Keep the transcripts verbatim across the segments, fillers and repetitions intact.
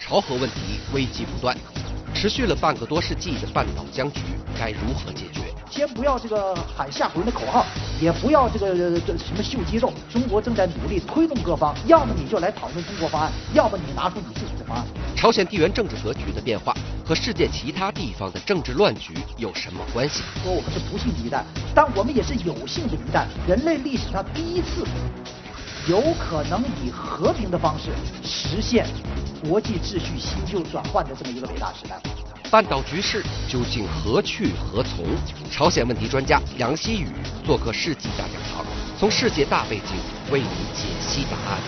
朝核问题危机不断，持续了半个多世纪的半岛僵局该如何解决？ 先不要这个喊吓唬人的口号，也不要这个这什么秀肌肉。中国正在努力推动各方，要么你就来讨论中国方案，要么你拿出你自己的方案。 朝鲜地缘政治格局的变化和世界其他地方的政治乱局有什么关系？ 说我们是不幸的一代，但我们也是有幸的一代，人类历史上第一次有可能以和平的方式实现国际秩序新旧转换的这么一个伟大时代。 半岛局势究竟何去何从？朝鲜问题专家杨希宇做客世纪大讲堂，从世界大背景为你解析答案。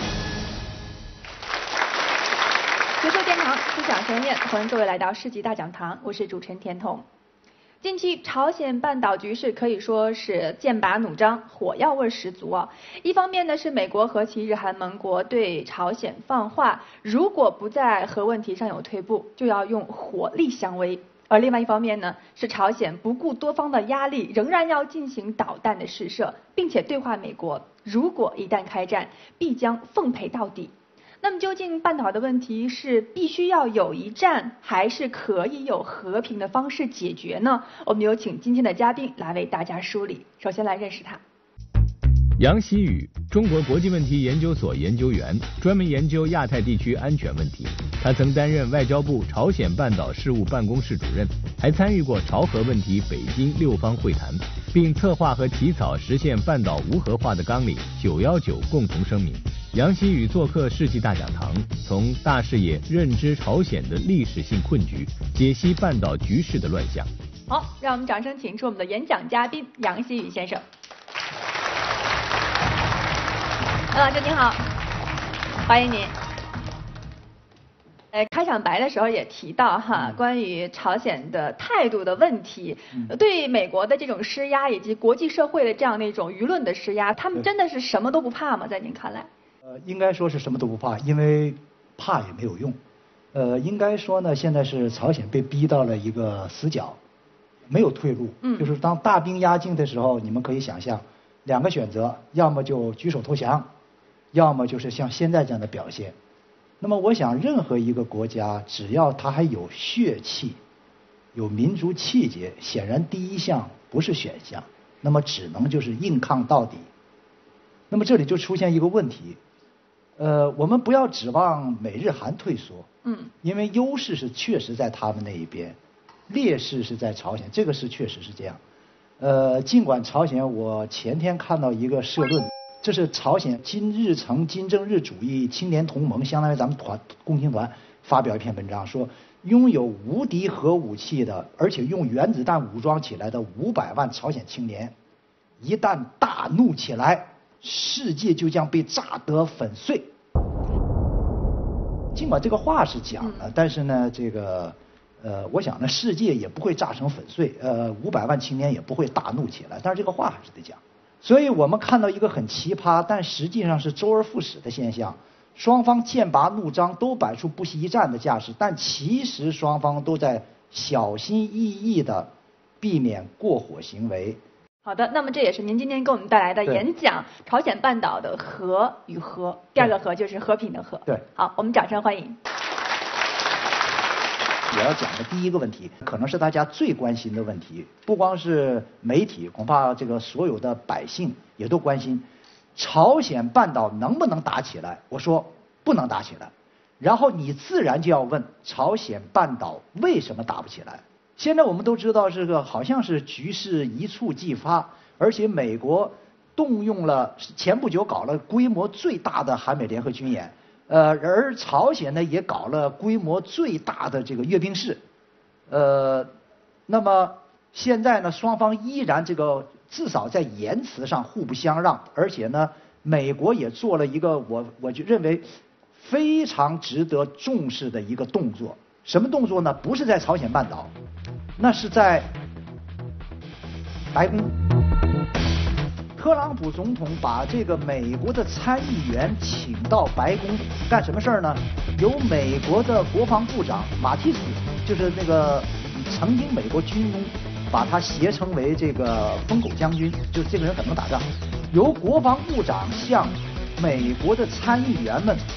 学术殿堂，思想盛宴，欢迎各位来到世纪大讲堂，我是主持人田彤。近期朝鲜半岛局势可以说是剑拔弩张，火药味十足啊。一方面呢是美国和其日韩盟国对朝鲜放话，如果不在核问题上有退步，就要用火力相威；而另外一方面呢是朝鲜不顾多方的压力，仍然要进行导弹的试射，并且对话美国，如果一旦开战，必将奉陪到底。那么究竟半岛的问题是必须要有一战，还是可以有和平的方式解决呢？我们有请今天的嘉宾来为大家梳理。首先来认识他。 杨希宇，中国国际问题研究所研究员，专门研究亚太地区安全问题。他曾担任外交部朝鲜半岛事务办公室主任，还参与过朝核问题北京六方会谈，并策划和起草实现半岛无核化的纲领九一九共同声明。杨希宇做客世纪大讲堂，从大视野认知朝鲜的历史性困局，解析半岛局势的乱象。 好，让我们掌声请出我们的演讲嘉宾杨希宇先生。杨老师您好，欢迎您。呃，开场白的时候也提到哈，嗯、关于朝鲜的态度的问题，嗯、对美国的这种施压以及国际社会的这样的一种舆论的施压，他们真的是什么都不怕吗？在您看来？ 呃，应该说是什么都不怕，因为怕也没有用。呃，应该说呢，现在是朝鲜被逼到了一个死角，没有退路。嗯，就是当大兵压境的时候，你们可以想象两个选择，要么就举手投降，要么就是像现在这样的表现。那么我想，任何一个国家，只要它还有血气，有民族气节，显然第一项不是选项，那么只能就是硬抗到底。那么这里就出现一个问题，呃，我们不要指望美日韩退缩，嗯，因为优势是确实在他们那一边，劣势是在朝鲜，这个是确实是这样。呃，尽管朝鲜，我前天看到一个社论。这是朝鲜金日成金正日主义青年同盟，相当于咱们团共青团发表一篇文章，说拥有无敌核武器的，而且用原子弹武装起来的五百万朝鲜青年，一旦大怒起来，世界就将被炸得粉碎。尽管这个话是讲了，但是呢，这个呃，我想呢，世界也不会炸成粉碎，呃，五百万青年也不会大怒起来，但是这个话还是得讲。所以我们看到一个很奇葩，但实际上是周而复始的现象。双方剑拔弩张，都摆出不惜一战的架势，但其实双方都在小心翼翼地避免过火行为。 好的，那么这也是您今天给我们带来的演讲《朝鲜半岛的和与和》，第二个和就是和平的和。 对， 好，我们掌声欢迎。 我要讲的第一个问题，可能是大家最关心的问题，不光是媒体，恐怕这个所有的百姓也都关心，朝鲜半岛能不能打起来？我说不能打起来，然后你自然就要问，朝鲜半岛为什么打不起来？现在我们都知道，这个好像是局势一触即发，而且美国动用了前不久搞了规模最大的韩美联合军演。呃，而朝鲜呢也搞了规模最大的这个阅兵式，呃，那么现在呢双方依然这个至少在言辞上互不相让，而且呢美国也做了一个我我就认为非常值得重视的一个动作，什么动作呢？不是在朝鲜半岛，那是在白宫。特朗普总统把这个美国的参议员请到白宫干什么事儿呢？由美国的国防部长马蒂斯，就是那个曾经美国军中把他谐称为这个疯狗将军，就这个人很能打仗。由国防部长向美国的参议员们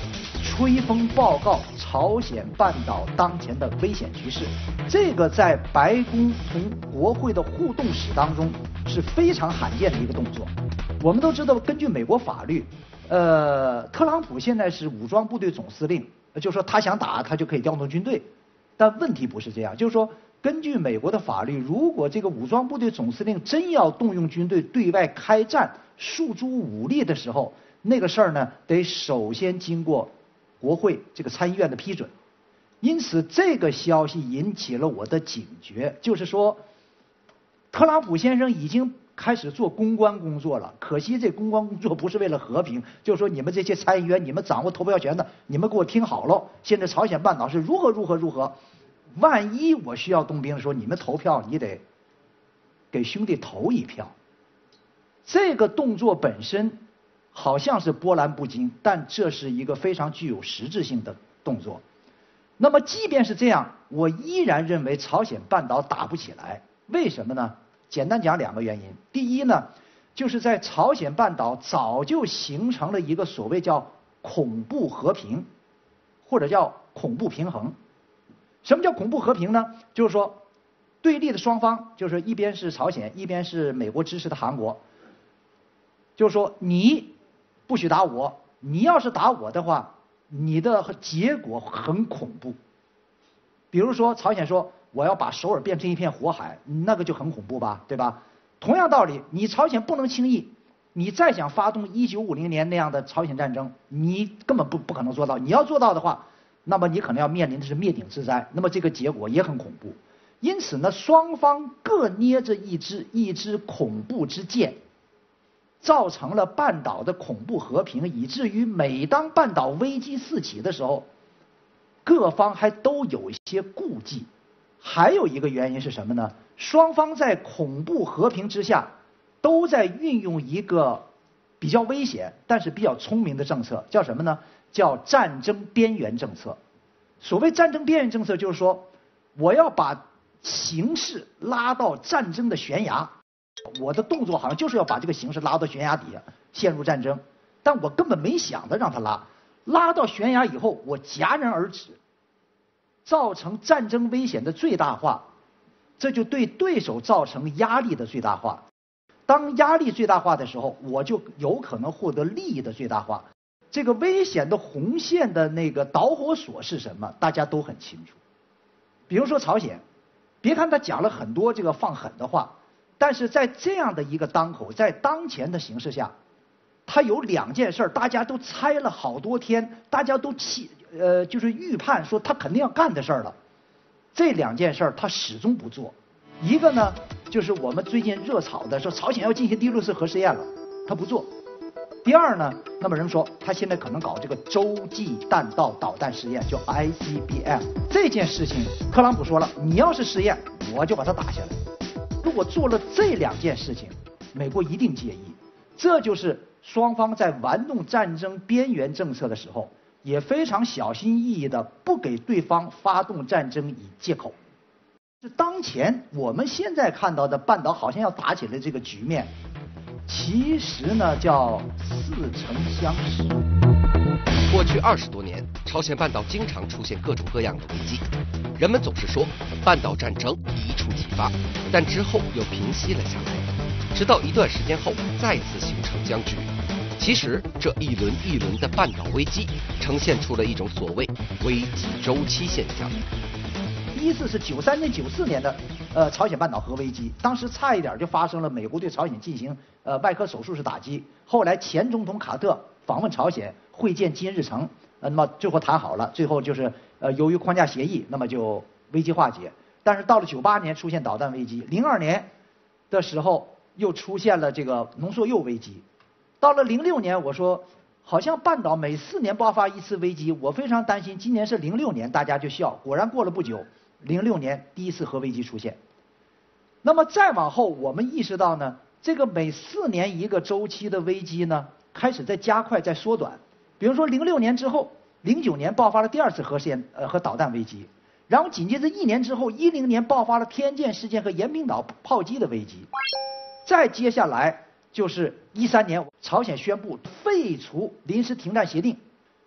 吹风报告朝鲜半岛当前的危险局势。这个在白宫同国会的互动史当中是非常罕见的一个动作。我们都知道，根据美国法律，呃，特朗普现在是武装部队总司令，就是说他想打他就可以调动军队。但问题不是这样，就是说根据美国的法律，如果这个武装部队总司令真要动用军队对外开战、诉诸武力的时候，那个事儿呢得首先经过国会这个参议院的批准。因此，这个消息引起了我的警觉，就是说，特朗普先生已经开始做公关工作了。可惜这公关工作不是为了和平，就是说你们这些参议员，你们掌握投票权的，你们给我听好了，现在朝鲜半岛是如何如何如何，万一我需要动兵的时候，你们投票你得给兄弟投一票。这个动作本身好像是波澜不惊，但这是一个非常具有实质性的动作。那么即便是这样，我依然认为朝鲜半岛打不起来。为什么呢？简单讲两个原因。第一呢，就是在朝鲜半岛早就形成了一个所谓叫恐怖和平，或者叫恐怖平衡。什么叫恐怖和平呢？就是说，对立的双方，就是一边是朝鲜，一边是美国支持的韩国，就是说你不许打我，你要是打我的话，你的结果很恐怖。比如说朝鲜说我要把首尔变成一片火海，那个就很恐怖吧，对吧？同样道理，你朝鲜不能轻易，你再想发动一九五零年那样的朝鲜战争，你根本不不可能做到。你要做到的话，那么你可能要面临的是灭顶之灾，那么这个结果也很恐怖。因此呢，双方各捏着一支一支恐怖之剑，造成了半岛的恐怖和平，以至于每当半岛危机四起的时候，各方还都有一些顾忌。还有一个原因是什么呢？双方在恐怖和平之下，都在运用一个比较危险但是比较聪明的政策，叫什么呢？叫战争边缘政策。所谓战争边缘政策，就是说我要把形势拉到战争的悬崖，我的动作好像就是要把这个形势拉到悬崖底下，陷入战争，但我根本没想着让他拉，拉到悬崖以后，我戛然而止，造成战争危险的最大化，这就对对手造成压力的最大化。当压力最大化的时候，我就有可能获得利益的最大化。这个危险的红线的那个导火索是什么？大家都很清楚。比如说朝鲜，别看他讲了很多这个放狠的话，但是在这样的一个当口，在当前的形势下，他有两件事，大家都猜了好多天，大家都期呃就是预判说他肯定要干的事儿了。这两件事他始终不做。一个呢，就是我们最近热炒的说朝鲜要进行第六次核试验了，他不做。第二呢，那么人们说他现在可能搞这个洲际弹道导弹试验，叫 I C B M。这件事情，特朗普说了，你要是试验，我就把它打下来。如果做了这两件事情，美国一定介意。这就是双方在玩弄战争边缘政策的时候，也非常小心翼翼的不给对方发动战争以借口。是当前我们现在看到的半岛好像要打起来这个局面，其实呢叫似曾相识。 过去二十多年，朝鲜半岛经常出现各种各样的危机，人们总是说半岛战争一触即发，但之后又平息了下来，直到一段时间后再次形成僵局。其实这一轮一轮的半岛危机，呈现出了一种所谓危机周期现象。 第一次是九三年、九四年的呃朝鲜半岛核危机，当时差一点就发生了美国对朝鲜进行呃外科手术式打击。后来前总统卡特访问朝鲜，会见金日成，呃，那么最后谈好了，最后就是呃由于框架协议，那么就危机化解。但是到了九八年出现导弹危机，零二年的时候又出现了这个浓缩铀危机，到了零六年我说。好像半岛每四年爆发一次危机，我非常担心今年是零六年，大家就笑。果然过了不久，零六年第一次核危机出现。那么再往后，我们意识到呢，这个每四年一个周期的危机呢，开始在加快，在缩短。比如说零六年之后，零九年爆发了第二次核试验呃和导弹危机，然后紧接着一年之后，一零年爆发了天剑事件和延坪岛炮击的危机，再接下来。就是一三年，朝鲜宣布废除临时停战协定，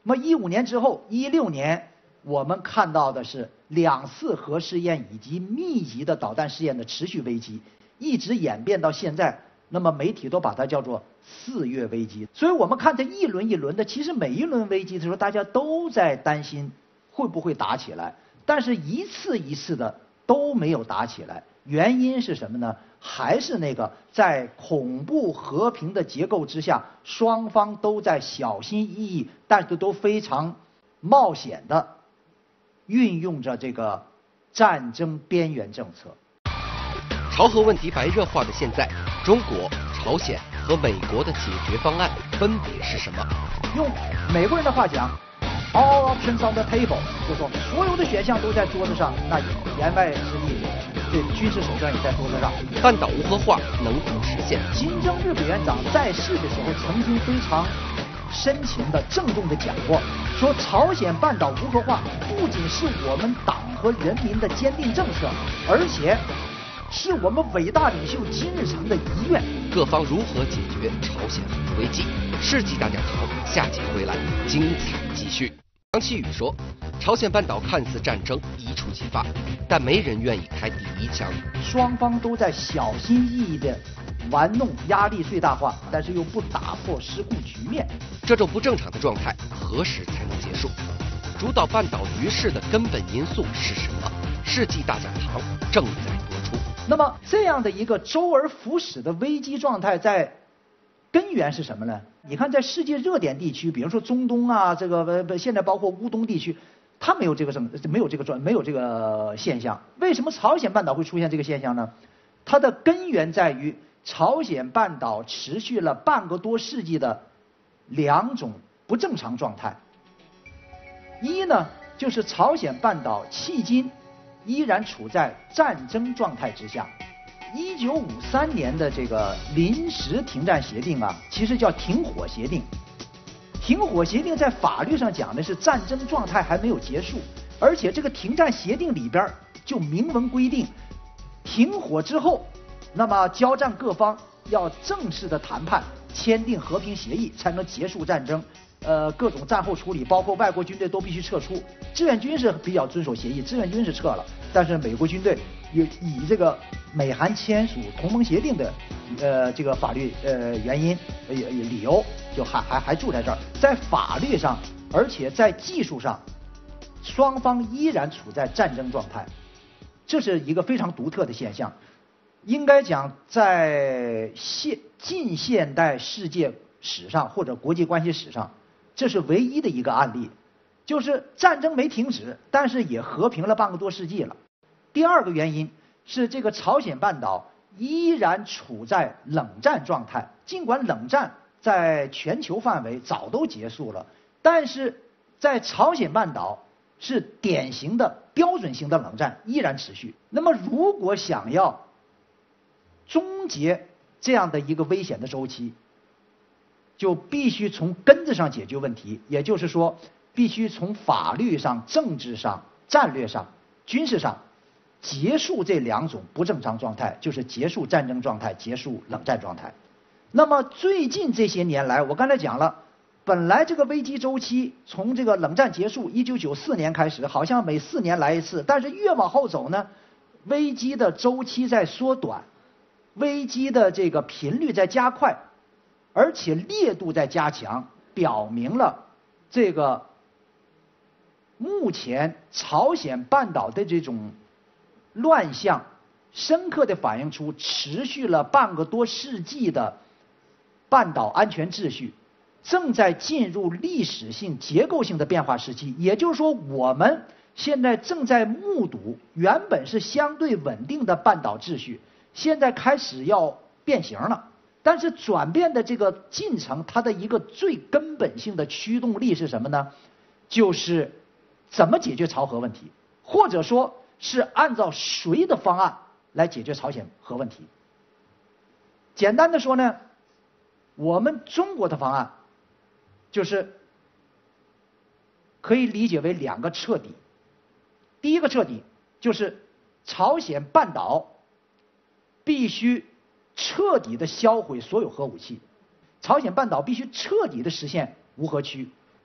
那么一五年之后，一六年我们看到的是两次核试验以及密集的导弹试验的持续危机，一直演变到现在。那么媒体都把它叫做四月危机。所以我们看这一轮一轮的，其实每一轮危机的时候，大家都在担心会不会打起来，但是一次一次的都没有打起来。原因是什么呢？还是那个在恐怖和平的结构之下，双方都在小心翼翼，但是都非常冒险的运用着这个战争边缘政策。 朝核问题白热化的现在，中国、朝鲜和美国的解决方案分别是什么？ 用美国人的话讲 ，all options on the table， 就是说所有的选项都在桌子上，那言外之意，这军事手段也在桌子上。 半岛无核化能否实现？ 金正日委员长在世的时候，曾经非常深情的、郑重的讲过，说朝鲜半岛无核化不仅是我们党和人民的坚定政策，而且是我们伟大领袖金日成的遗愿。 各方如何解决朝鲜核危机？世纪大讲堂下节回来，精彩继续。杨希宇说，朝鲜半岛看似战争一触即发，但没人愿意开第一枪。 双方都在小心翼翼地玩弄压力最大化，但是又不打破失控局面。 这种不正常的状态何时才能结束？主导半岛局势的根本因素是什么？世纪大讲堂正在播出。 那么这样的一个周而复始的危机状态，在根源是什么呢？你看，在世界热点地区，比如说中东啊，这个呃现在包括乌东地区，它没有这个什么，没有这个状，没有这个现象。为什么朝鲜半岛会出现这个现象呢？它的根源在于朝鲜半岛持续了半个多世纪的两种不正常状态。一呢，就是朝鲜半岛迄今依然处在战争状态之下。一九五三年的这个临时停战协定啊，其实叫停火协定。停火协定在法律上讲的是战争状态还没有结束，而且这个停战协定里边就明文规定，停火之后，那么交战各方要正式的谈判，签订和平协议，才能结束战争。呃，各种战后处理，包括外国军队都必须撤出。志愿军是比较遵守协议，志愿军是撤了，但是美国军队以以这个美韩签署同盟协定的呃这个法律呃原因呃理由，就还还还住在这儿。在法律上，而且在技术上，双方依然处在战争状态，这是一个非常独特的现象。应该讲，在现近现代世界史上或者国际关系史上，这是唯一的一个案例，就是战争没停止，但是也和平了半个多世纪了。第二个原因是这个朝鲜半岛依然处在冷战状态，尽管冷战在全球范围早都结束了，但是在朝鲜半岛是典型的标准型的冷战依然持续。那么如果想要终结这样的一个危险的周期，就必须从根子上解决问题，也就是说，必须从法律上、政治上、战略上、军事上结束这两种不正常状态，就是结束战争状态，结束冷战状态。那么最近这些年来，我刚才讲了，本来这个危机周期从这个冷战结束一九九四年开始，好像每四年来一次，但是越往后走呢，危机的周期在缩短，危机的这个频率在加快，而且烈度在加强，表明了这个目前朝鲜半岛的这种乱象，深刻地反映出持续了半个多世纪的半岛安全秩序正在进入历史性结构性的变化时期。也就是说，我们现在正在目睹原本是相对稳定的半岛秩序，现在开始要变形了。但是转变的这个进程，它的一个最根本性的驱动力是什么呢？就是怎么解决朝核问题，或者说是按照谁的方案来解决朝鲜核问题。简单的说呢，我们中国的方案就是可以理解为两个彻底。第一个彻底就是朝鲜半岛必须彻底的销毁所有核武器，朝鲜半岛必须彻底的实现无核区。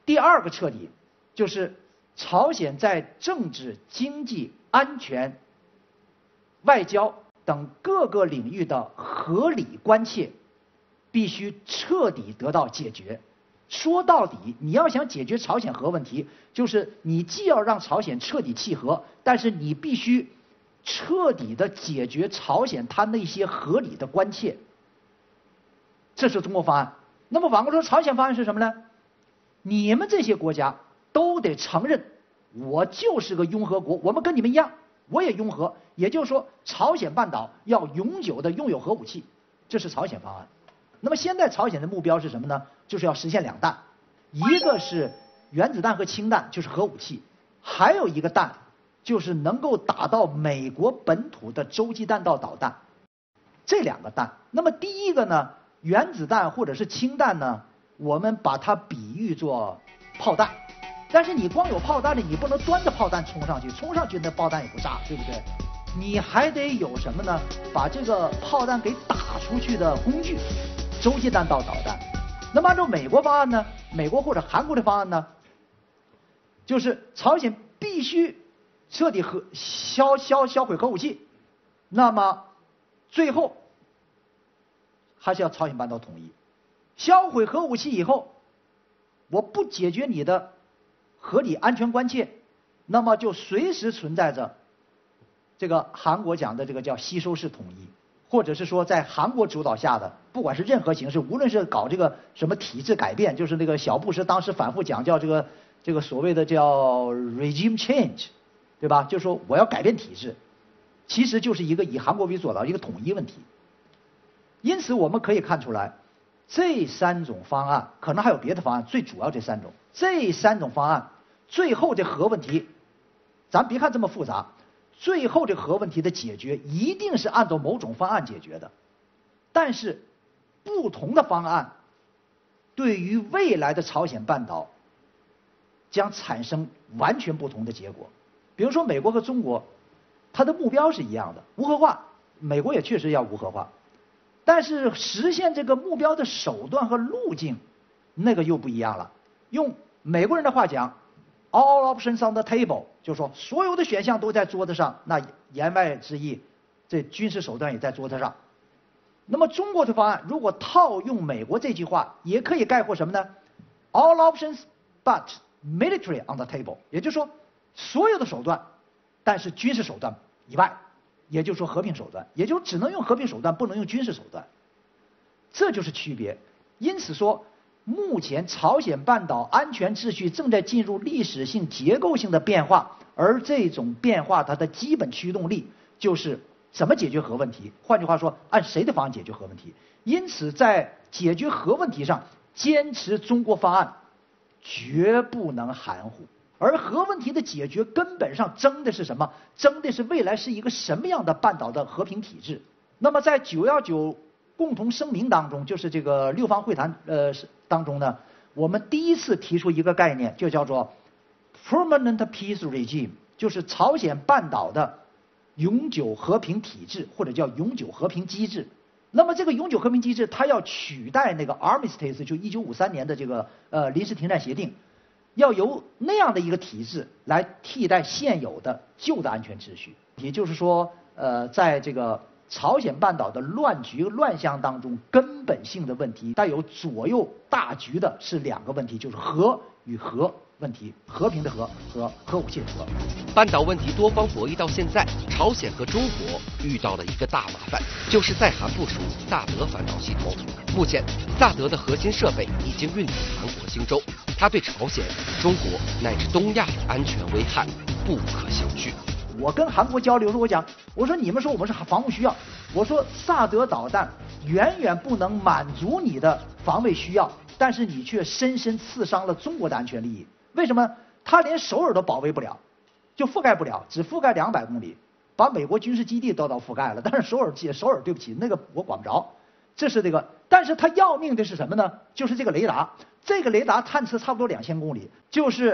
第二个彻底，就是朝鲜在政治、经济、安全、外交等各个领域的合理关切，必须彻底得到解决。说到底，你要想解决朝鲜核问题，就是你既要让朝鲜彻底弃核，但是你必须彻底的解决朝鲜他那些合理的关切。这是中国方案。那么反过来说，朝鲜方案是什么呢？你们这些国家都得承认，我就是个拥核国，我们跟你们一样，我也拥核。也就是说，朝鲜半岛要永久的拥有核武器，这是朝鲜方案。那么现在朝鲜的目标是什么呢？就是要实现两弹，一个是原子弹和氢弹，就是核武器；还有一个弹，就是能够打到美国本土的洲际弹道导弹。这两个弹，那么第一个呢，原子弹或者是氢弹呢，我们把它比喻作炮弹。但是你光有炮弹的，你不能端着炮弹冲上去，冲上去那炮弹也不炸，对不对？你还得有什么呢？把这个炮弹给打出去的工具，洲际弹道导弹。那么按照美国方案呢，美国或者韩国的方案呢，就是朝鲜必须彻底核销销销毁核武器，那么最后还是要朝鲜半岛统一。销毁核武器以后，我不解决你的合理安全关切，那么就随时存在着这个韩国讲的这个叫吸收式统一，或者是说在韩国主导下的，不管是任何形式，无论是搞这个什么体制改变，就是那个小布什当时反复讲叫这个这个所谓的叫 regime change， 对吧？就是说我要改变体制，其实就是一个以韩国为主导一个统一问题。因此我们可以看出来，这三种方案可能还有别的方案，最主要这三种，这三种方案最后这核问题，咱别看这么复杂，最后这核问题的解决一定是按照某种方案解决的。但是不同的方案对于未来的朝鲜半岛将产生完全不同的结果。比如说美国和中国，它的目标是一样的，无核化，美国也确实要无核化，但是实现这个目标的手段和路径那个又不一样了。用美国人的话讲 all options on the table， 就是说所有的选项都在桌子上，那言外之意这军事手段也在桌子上。那么中国的方案如果套用美国这句话，也可以概括什么呢？ all options but military on the table， 也就是说所有的手段，但是军事手段以外，也就是说和平手段，也就只能用和平手段，不能用军事手段，这就是区别。因此说，目前朝鲜半岛安全秩序正在进入历史性结构性的变化，而这种变化它的基本驱动力就是怎么解决核问题，换句话说，按谁的方案解决核问题。因此在解决核问题上，坚持中国方案绝不能含糊。而核问题的解决根本上争的是什么？争的是未来是一个什么样的半岛的和平体制。那么在九一九共同声明当中，就是这个六方会谈呃当中呢，我们第一次提出一个概念，就叫做 permanent peace regime， 就是朝鲜半岛的永久和平体制，或者叫永久和平机制。那么这个永久和平机制，它要取代那个 armistice， 就一九五三年的这个呃临时停战协定，要由那样的一个体制来替代现有的旧的安全秩序。也就是说，呃，在这个朝鲜半岛的乱局乱象当中，根本性的问题带有左右大局的是两个问题，就是核与核问题，和平的和和核武器的核。 半岛问题多方博弈到现在，朝鲜和中国遇到了一个大麻烦，就是在韩部署萨德反导系统。目前萨德的核心设备已经运抵韩国兴州，它对朝鲜、中国乃至东亚的安全危害不可小觑。 我跟韩国交流时，我讲，我说你们说我们是防务需要，我说萨德导弹远远不能满足你的防卫需要，但是你却深深刺伤了中国的安全利益。为什么？它连首尔都保卫不了，就覆盖不了，只覆盖两百公里，把美国军事基地都到覆盖了，但是首尔首尔对不起，那个我管不着。这是这个，但是它要命的是什么呢？就是这个雷达，这个雷达探测差不多两千公里，就是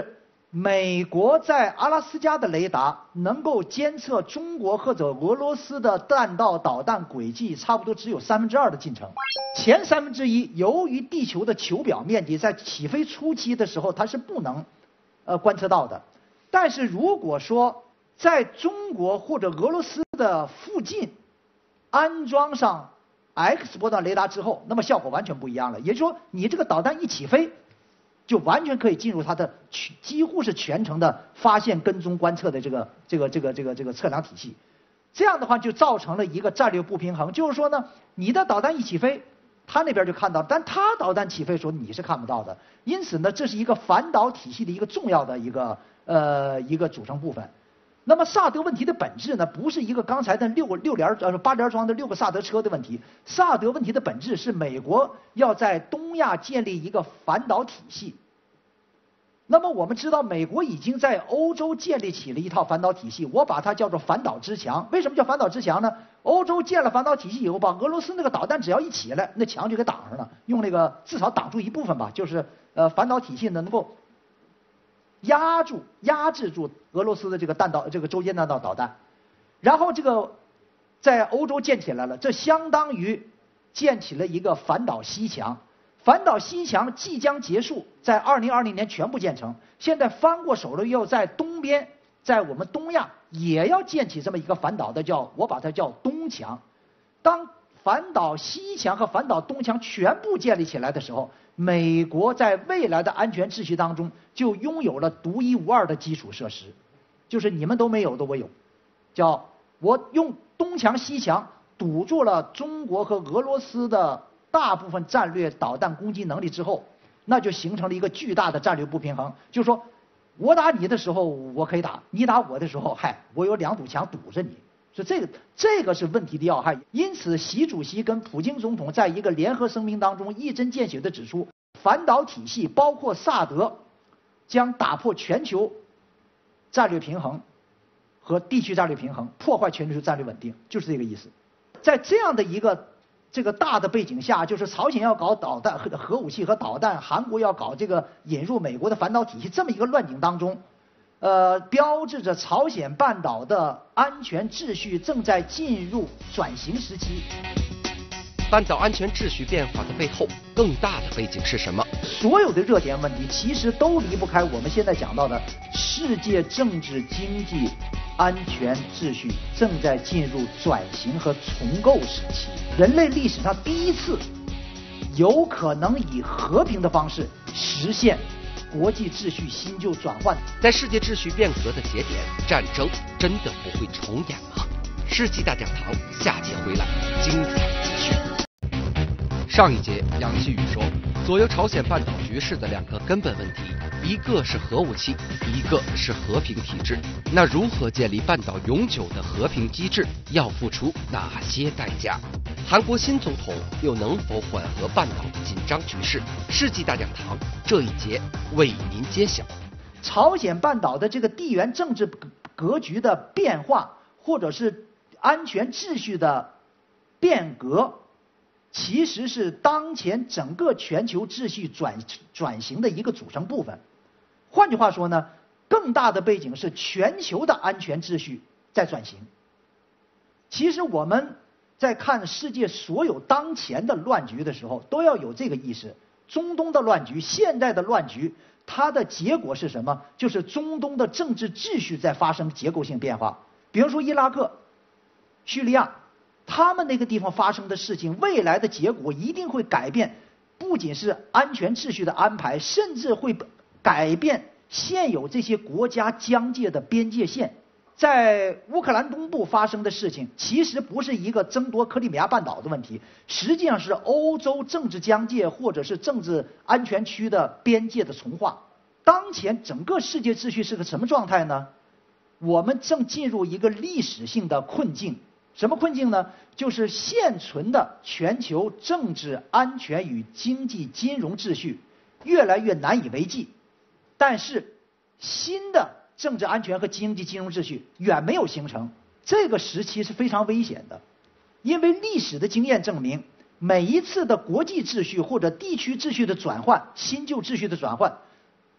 美国在阿拉斯加的雷达能够监测中国或者俄罗斯的弹道导弹轨迹，差不多只有三分之二的进程。前三分之一，由于地球的球表面积在起飞初期的时候它是不能呃观测到的。但是如果说在中国或者俄罗斯的附近安装上 X 波段雷达之后，那么效果完全不一样了。也就是说，你这个导弹一起飞，就完全可以进入它的几乎是全程的发现、跟踪、观测的这个这个这个这个这个测量体系。这样的话就造成了一个战略不平衡，就是说呢，你的导弹一起飞，他那边就看到，但他导弹起飞的时候你是看不到的。因此呢，这是一个反导体系的一个重要的一个呃一个组成部分。那么萨德问题的本质呢，不是一个刚才的六六连呃八连装的六个萨德车的问题。萨德问题的本质是美国要在东亚建立一个反导体系。那么我们知道，美国已经在欧洲建立起了一套反导体系，我把它叫做反导之墙。为什么叫反导之墙呢？欧洲建了反导体系以后，把俄罗斯那个导弹只要一起来，那墙就给挡上了，用那个至少挡住一部分吧，就是呃反导体系呢能够压住、压制住俄罗斯的这个弹道、这个洲间弹道导弹，然后这个在欧洲建起来了，这相当于建起了一个反导西墙。反导西墙即将结束，在二零二零年全部建成。现在翻过手了，又在东边，在我们东亚也要建起这么一个反导的，叫我把它叫东墙。当反导西墙和反导东墙全部建立起来的时候，美国在未来的安全秩序当中就拥有了独一无二的基础设施，就是你们都没有的我有，叫我用东墙西墙堵住了中国和俄罗斯的大部分战略导弹攻击能力之后，那就形成了一个巨大的战略不平衡。就是说，我打你的时候我可以打，你打我的时候，嗨，我有两堵墙堵着你。所以这个这个是问题的要害。因此，习主席跟普京总统在一个联合声明当中一针见血地指出，反导体系包括萨德，将打破全球战略平衡和地区战略平衡，破坏全球战略稳定，就是这个意思。在这样的一个这个大的背景下，就是朝鲜要搞导弹核核武器和导弹，韩国要搞这个引入美国的反导体系，这么一个乱境当中，呃，标志着朝鲜半岛的安全秩序正在进入转型时期。 半岛安全秩序变化的背后，更大的背景是什么？ 所有的热点问题其实都离不开我们现在讲到的世界政治经济安全秩序正在进入转型和重构时期。人类历史上第一次有可能以和平的方式实现国际秩序新旧转换。 在世界秩序变革的节点，战争真的不会重演吗？世纪大讲堂下节回来，精彩继续。上一节，杨希宇说，左右朝鲜半岛局势的两个根本问题，一个是核武器，一个是和平体制。那如何建立半岛永久的和平机制，要付出哪些代价？韩国新总统又能否缓和半岛的紧张局势？世纪大讲堂这一节为您揭晓。 朝鲜半岛的这个地缘政治格局的变化，或者是安全秩序的变革，其实是当前整个全球秩序转转型的一个组成部分。换句话说呢，更大的背景是全球的安全秩序在转型。其实我们在看世界所有当前的乱局的时候，都要有这个意识。中东的乱局，现在的乱局，它的结果是什么？就是中东的政治秩序在发生结构性变化。比如说伊拉克、叙利亚，他们那个地方发生的事情，未来的结果一定会改变，不仅是安全秩序的安排，甚至会改变现有这些国家疆界的边界线。在乌克兰东部发生的事情，其实不是一个争夺克里米亚半岛的问题，实际上是欧洲政治疆界或者是政治安全区的边界的重划。当前整个世界秩序是个什么状态呢？我们正进入一个历史性的困境。什么困境呢？就是现存的全球政治安全与经济金融秩序越来越难以为继，但是新的政治安全和经济金融秩序远没有形成。这个时期是非常危险的，因为历史的经验证明，每一次的国际秩序或者地区秩序的转换、新旧秩序的转换，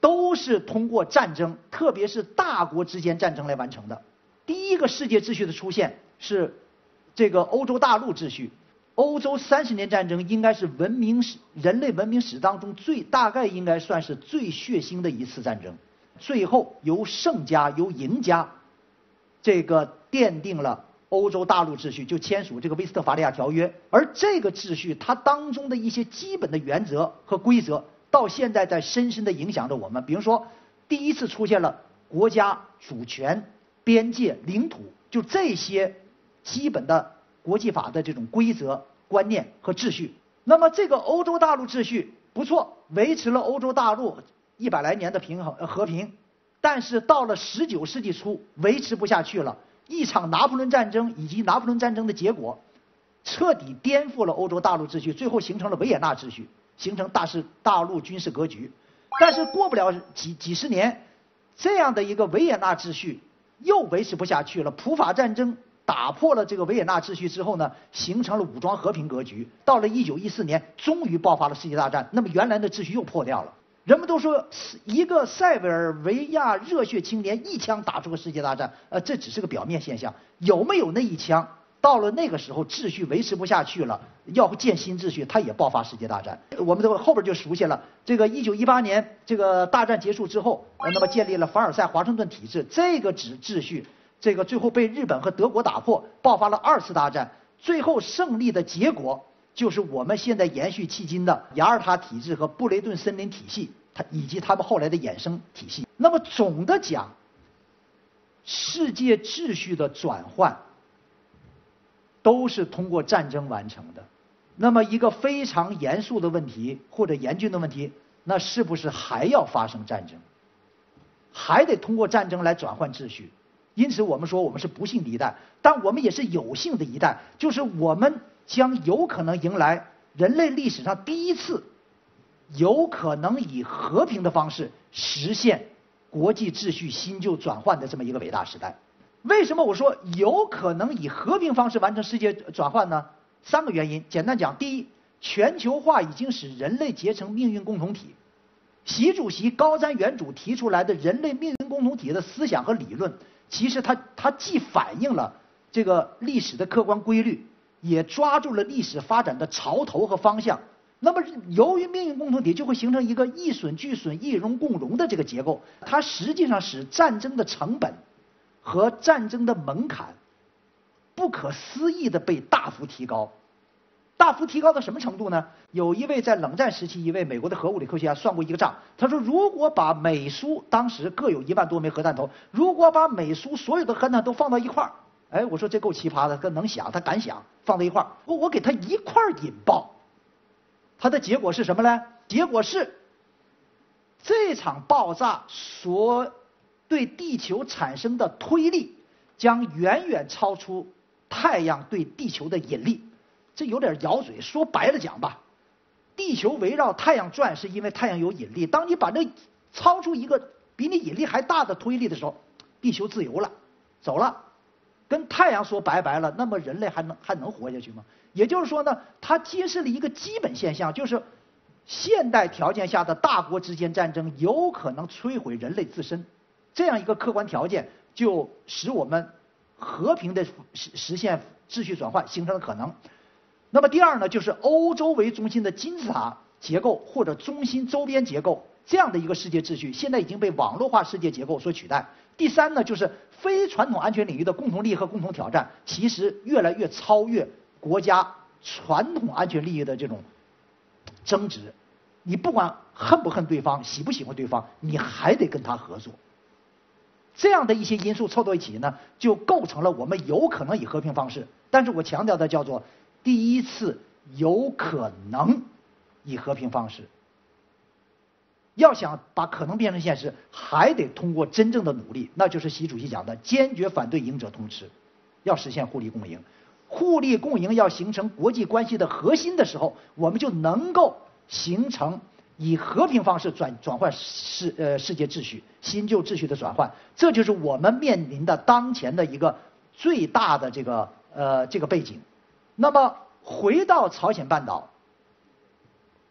都是通过战争，特别是大国之间战争来完成的。第一个世界秩序的出现是这个欧洲大陆秩序。欧洲三十年战争应该是文明史人类文明史当中最大概应该算是最血腥的一次战争，最后由胜家由赢家这个奠定了欧洲大陆秩序，就签署这个威斯特伐利亚条约。而这个秩序它当中的一些基本的原则和规则到现在在深深的影响着我们。比如说第一次出现了国家主权、边界、领土，就这些基本的国际法的这种规则、观念和秩序。那么这个欧洲大陆秩序不错，维持了欧洲大陆一百来年的平衡和平，但是到了十九世纪初维持不下去了。一场拿破仑战争以及拿破仑战争的结果，彻底颠覆了欧洲大陆秩序，最后形成了维也纳秩序，形成大是大陆军事格局。但是过不了几几十年，这样的一个维也纳秩序又维持不下去了。普法战争打破了这个维也纳秩序之后呢，形成了武装和平格局。到了一九一四年，终于爆发了世界大战，那么原来的秩序又破掉了。人们都说一个塞尔维亚热血青年一枪打出个世界大战，呃，这只是个表面现象。有没有那一枪，到了那个时候秩序维持不下去了，要建新秩序，它也爆发世界大战。我们都后边就熟悉了。这个一九一八年这个大战结束之后，呃，那么建立了凡尔赛华盛顿体制，这个秩秩序，这个最后被日本和德国打破，爆发了二次大战。最后胜利的结果就是我们现在延续迄今的雅尔塔体制和布雷顿森林体系，它以及他们后来的衍生体系。那么总的讲，世界秩序的转换都是通过战争完成的。那么一个非常严肃的问题或者严峻的问题，那是不是还要发生战争？还得通过战争来转换秩序？因此我们说我们是不幸的一代，但我们也是有幸的一代，就是我们将有可能迎来人类历史上第一次有可能以和平的方式实现国际秩序新旧转换的这么一个伟大时代。为什么我说有可能以和平方式完成世界转换呢？三个原因，简单讲，第一，全球化已经使人类结成命运共同体。习主席高瞻远瞩提出来的人类命运共同体的思想和理论，其实它它既反映了这个历史的客观规律，也抓住了历史发展的潮头和方向。那么由于命运共同体就会形成一个一损俱损、一荣共荣的这个结构，它实际上使战争的成本和战争的门槛不可思议的被大幅提高。大幅提高到什么程度呢？有一位在冷战时期一位美国的核物理科学家算过一个账，他说如果把美苏当时各有一万多枚核弹头，如果把美苏所有的核弹都放到一块儿，哎，我说这够奇葩的，他能想，他敢想，放在一块儿，我我给他一块儿引爆。它的结果是什么呢？结果是这场爆炸所对地球产生的推力将远远超出太阳对地球的引力。这有点咬嘴，说白了讲吧，地球围绕太阳转是因为太阳有引力，当你把这超出一个比你引力还大的推力的时候，地球自由了，走了，跟太阳说拜拜了，那么人类还能还能活下去吗？也就是说呢，它揭示了一个基本现象，就是现代条件下的大国之间战争有可能摧毁人类自身。这样一个客观条件，就使我们和平的实实现秩序转换形成了可能。那么第二呢，就是欧洲为中心的金字塔结构或者中心周边结构这样的一个世界秩序，现在已经被网络化世界结构所取代。第三呢，就是非传统安全领域的共同利益和共同挑战，其实越来越超越国家传统安全利益的这种争执。你不管恨不恨对方，喜不喜欢对方，你还得跟他合作。这样的一些因素凑到一起呢，就构成了我们有可能以和平方式，但是我强调的叫做第一次有可能以和平方式。要想把可能变成现实，还得通过真正的努力，那就是习主席讲的坚决反对赢者通吃，要实现互利共赢。互利共赢要形成国际关系的核心的时候，我们就能够形成以和平方式转转换世呃世界秩序、新旧秩序的转换，这就是我们面临的当前的一个最大的这个呃这个背景。那么回到朝鲜半岛，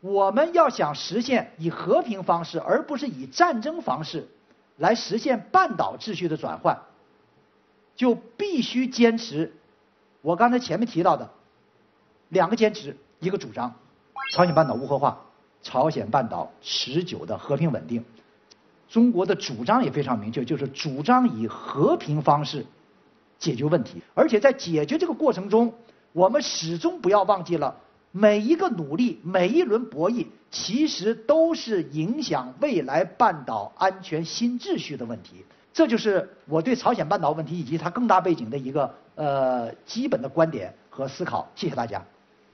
我们要想实现以和平方式，而不是以战争方式来实现半岛秩序的转换，就必须坚持我刚才前面提到的两个坚持，一个主张：朝鲜半岛无核化，朝鲜半岛持久的和平稳定。中国的主张也非常明确，就是主张以和平方式解决问题，而且在解决这个过程中，我们始终不要忘记了每一个努力，每一轮博弈，其实都是影响未来半岛安全新秩序的问题。这就是我对朝鲜半岛问题以及它更大背景的一个呃基本的观点和思考。谢谢大家。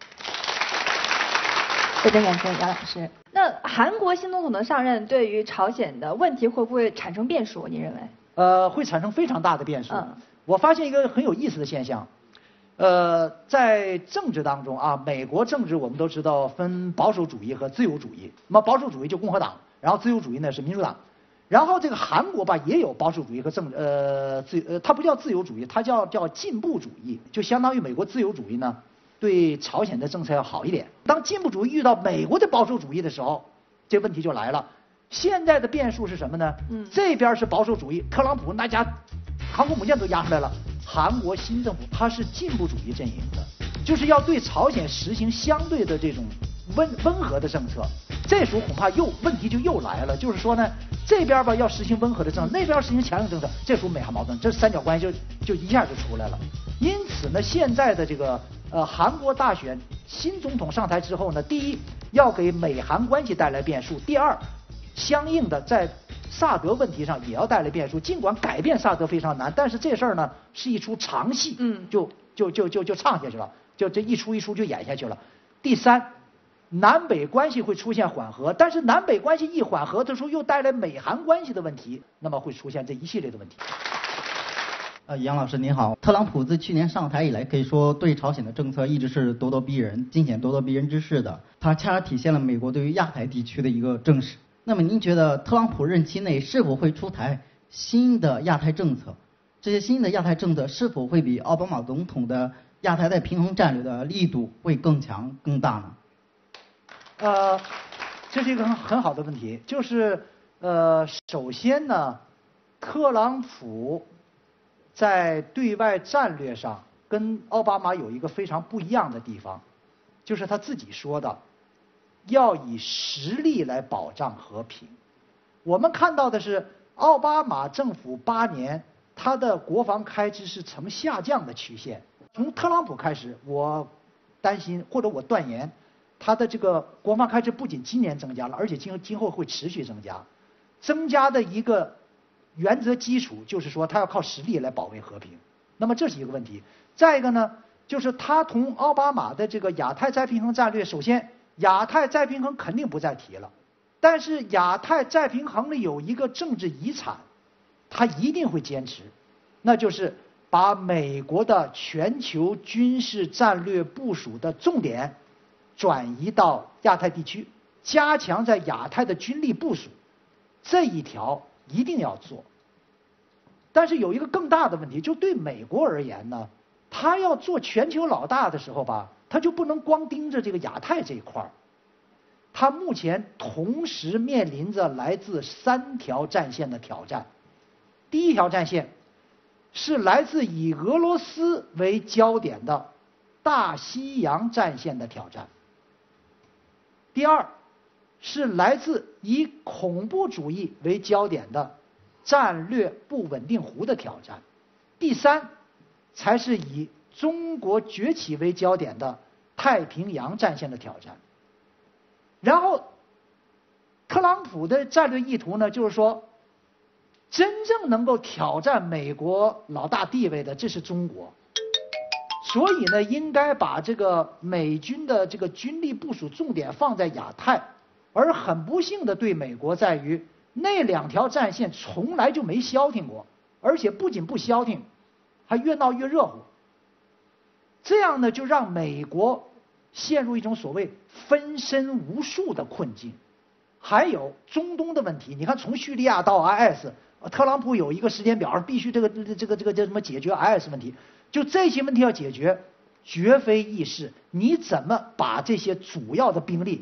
非常感谢杨老师。那韩国新总统的上任对于朝鲜的问题会不会产生变数？您认为？ 呃，会产生非常大的变数。 嗯， 我发现一个很有意思的现象，呃，在政治当中啊，美国政治我们都知道分保守主义和自由主义。那么保守主义就共和党，然后自由主义呢是民主党。然后这个韩国吧也有保守主义和政呃自呃，它不叫自由主义，它叫叫进步主义，就相当于美国自由主义呢对朝鲜的政策要好一点。当进步主义遇到美国的保守主义的时候，这问题就来了。现在的变数是什么呢？嗯，这边是保守主义，特朗普那家航空母舰都压出来了。韩国新政府它是进步主义阵营的，就是要对朝鲜实行相对的这种温温和的政策。这时候恐怕又问题就又来了，就是说呢，这边吧要实行温和的政策，那边要实行强硬政策，这时候美韩矛盾，这三角关系就就一下就出来了。因此呢，现在的这个呃韩国大选新总统上台之后呢，第一要给美韩关系带来变数，第二相应的在萨德问题上也要带来变数。尽管改变萨德非常难，但是这事儿呢是一出长戏，嗯，就就就就就唱下去了，就这一出一出就演下去了。第三，南北关系会出现缓和，但是南北关系一缓和的时候，又带来美韩关系的问题，那么会出现这一系列的问题。 呃，杨老师您好，特朗普自去年上台以来，可以说对朝鲜的政策一直是咄咄逼人，尽显咄咄逼人之势的。它恰恰体现了美国对于亚太地区的一个重视。那么您觉得特朗普任期内是否会出台新的亚太政策？这些新的亚太政策是否会比奥巴马总统的亚太再平衡战略的力度会更强更大呢？ 呃，这是一个很很好的问题，就是呃，首先呢，特朗普在对外战略上跟奥巴马有一个非常不一样的地方，就是他自己说的，要以实力来保障和平。我们看到的是奥巴马政府八年，他的国防开支是呈下降的曲线。从特朗普开始，我担心或者我断言，他的这个国防开支不仅今年增加了，而且今今后会持续增加。增加的一个原则基础就是说，他要靠实力来保卫和平。那么这是一个问题。再一个呢，就是他同奥巴马的这个亚太再平衡战略，首先亚太再平衡肯定不再提了，但是亚太再平衡里有一个政治遗产，他一定会坚持，那就是把美国的全球军事战略部署的重点转移到亚太地区，加强在亚太的军力部署，这一条一定要做。但是有一个更大的问题，就对美国而言呢，他要做全球老大的时候吧，他就不能光盯着这个亚太这一块儿。他目前同时面临着来自三条战线的挑战。第一条战线是来自以俄罗斯为焦点的大西洋战线的挑战。第二是来自以恐怖主义为焦点的战略不稳定湖的挑战。第三才是以中国崛起为焦点的太平洋战线的挑战。然后特朗普的战略意图呢，就是说真正能够挑战美国老大地位的，这是中国。所以呢，应该把这个美军的这个军力部署重点放在亚太。而很不幸的对美国在于，那两条战线从来就没消停过，而且不仅不消停，还越闹越热乎。这样呢，就让美国陷入一种所谓分身无术的困境。还有中东的问题，你看从叙利亚到 I S， 特朗普有一个时间表，必须这个这个这个叫什么解决 I S 问题，就这些问题要解决，绝非易事。你怎么把这些主要的兵力，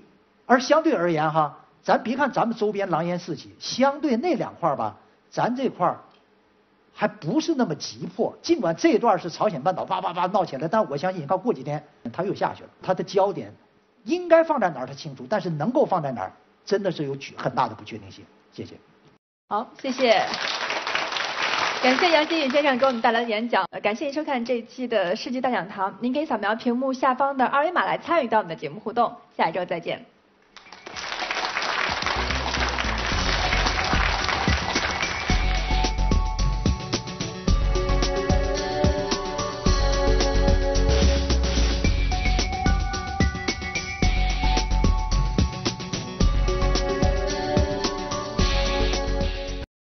而相对而言哈，咱别看咱们周边狼烟四起，相对那两块吧，咱这块还不是那么急迫。尽管这一段是朝鲜半岛叭叭叭闹起来，但我相信你看过几天它又下去了，它的焦点应该放在哪儿它清楚，但是能够放在哪儿，真的是有很大的不确定性。谢谢。 好，谢谢。感谢杨新宇先生给我们带来的演讲，感谢您收看这一期的世纪大讲堂。您可以扫描屏幕下方的二维码来参与到我们的节目互动。下一周再见。